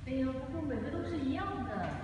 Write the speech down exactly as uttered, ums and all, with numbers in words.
哎呦，不过每个都是一样的。